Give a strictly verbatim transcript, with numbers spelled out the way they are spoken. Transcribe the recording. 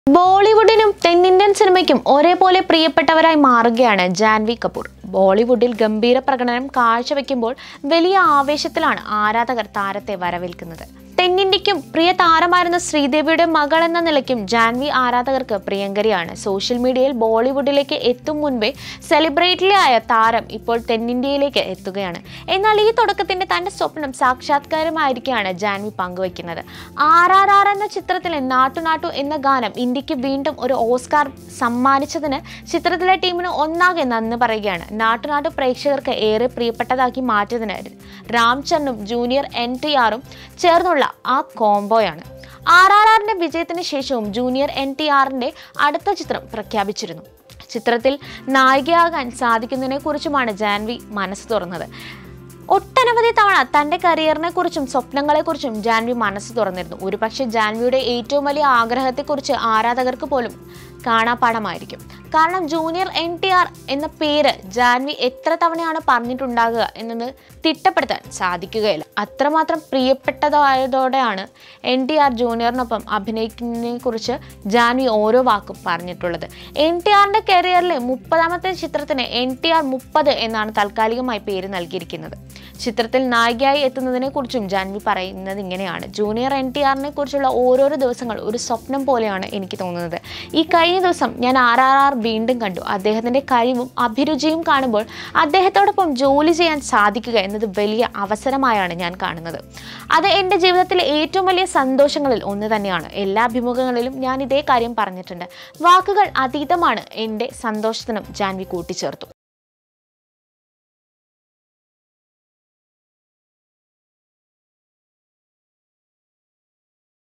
ബോളിവുഡിനും തെന്നിന്ത്യൻ സിനിമയ്ക്കും ഒരേപോലെ പ്രിയപ്പെട്ടവരായി മാറുകയാണ് ജാൻവി കപൂർ. ബോളിവുഡിൽ ഗംഭീര പ്രകടനം കാഴ്ചവെക്കുമ്പോൾ വലിയ ആവേശത്തിലാണ് ആരാധകർ താരത്തെ വരവേൽക്കുന്നത്. തെന്നിന്ത്യക്കും പ്രിയ താരമായിരുന്ന ശ്രീദേവിയുടെ മകൾ എന്ന നിലയ്ക്കും ജാൻവി ആരാധകർക്ക് പ്രിയങ്കരിയാണ്. സോഷ്യൽ മീഡിയയിൽ ബോളിവുഡിലേക്ക് എത്തും മുൻപേ സെലിബ്രിറ്റിയായ താരം ഇപ്പോൾ തെന്നിന്ത്യയിലേക്ക് എത്തുകയാണ്. എന്നാൽ ഈ തുടക്കത്തിന്റെ തന്റെ സ്വപ്നം സാക്ഷാത്കാരമായിരിക്കുകയാണ് ജാൻവി പങ്കുവയ്ക്കുന്നത്. ആർ ആർ ആർ എന്ന ചിത്രത്തിലെ നാട്ടു നാട്ടു എന്ന ഗാനം ഇന്ത്യക്ക് വീണ്ടും ഒരു ഓസ്കാർ സമ്മാനിച്ചതിന് ചിത്രത്തിലെ ടീമിന് ഒന്നാകെ നന്ദി പറയുകയാണ്. നാട്ടുനാട്ടു പ്രേക്ഷകർക്ക് ഏറെ പ്രിയപ്പെട്ടതാക്കി മാറ്റിയതിന് രാം ചരനും ജൂനിയർ എൻ ടി ആറും ചേർന്നുള്ള ആ കോംബോയാണ്. ആർ ആർ ആറിന്റെ വിജയത്തിന് ശേഷവും ജൂനിയർ എൻ ടി ആറിന്റെ അടുത്ത ചിത്രം പ്രഖ്യാപിച്ചിരുന്നു. ചിത്രത്തിൽ നായികയാകാൻ സാധിക്കുന്നതിനെ കുറിച്ചുമാണ് ജാൻവി മനസ്സ് തുറന്നത്. ഒട്ടനവധി തവണ തന്റെ കരിയറിനെ കുറിച്ചും സ്വപ്നങ്ങളെ കുറിച്ചും ജാൻവി മനസ്സ് തുറന്നിരുന്നു. ഒരുപക്ഷെ ജാൻവിയുടെ ഏറ്റവും വലിയ ആഗ്രഹത്തെക്കുറിച്ച് ആരാധകർക്ക് പോലും കാണാപ്പാഠമായിരിക്കും. കാരണം ജൂനിയർ എൻ ടി ആർ എന്ന പേര് ജാൻവി എത്ര തവണയാണ് പറഞ്ഞിട്ടുണ്ടാകുക എന്നത് തിട്ടപ്പെടുത്താൻ സാധിക്കുകയില്ല. അത്രമാത്രം പ്രിയപ്പെട്ടതായതോടെയാണ് എൻ ടി ആർ ജൂനിയറിനൊപ്പം അഭിനയിക്കുന്നതിനെ കുറിച്ച് ജാൻവി ഓരോ വാക്കും പറഞ്ഞിട്ടുള്ളത്. എൻ ടി ആറിന്റെ കരിയറിലെ മുപ്പതാമത്തെ ചിത്രത്തിന് എൻ ടി ആർ മുപ്പത് എന്നാണ് താൽക്കാലികമായി പേര് നൽകിയിരിക്കുന്നത്. ചിത്രത്തിൽ നായികയായി എത്തുന്നതിനെ കുറിച്ചും ജാൻവി പറയുന്നത് ഇങ്ങനെയാണ്: ജൂനിയർ എൻ ടി ആറിനെ കുറിച്ചുള്ള ഓരോരോ ദിവസങ്ങൾ ഒരു സ്വപ്നം പോലെയാണ് എനിക്ക് തോന്നുന്നത്. ഈ കഴിഞ്ഞ ദിവസം ഞാൻ ആർ ആർ ആർ വീണ്ടും കണ്ടു. അദ്ദേഹത്തിന്റെ കഴിവും അഭിരുചിയും കാണുമ്പോൾ അദ്ദേഹത്തോടൊപ്പം ജോലി ചെയ്യാൻ സാധിക്കുക എന്നത് വലിയ അവസരമായാണ് ഞാൻ കാണുന്നത്. അത് എൻ്റെ ജീവിതത്തിലെ ഏറ്റവും വലിയ സന്തോഷങ്ങളിൽ ഒന്ന് തന്നെയാണ്. എല്ലാ അഭിമുഖങ്ങളിലും ഞാൻ ഇതേ കാര്യം പറഞ്ഞിട്ടുണ്ട്. വാക്കുകൾ അതീതമാണ് എൻ്റെ സന്തോഷത്തിനും ജാൻവി കൂട്ടിച്ചേർത്തു.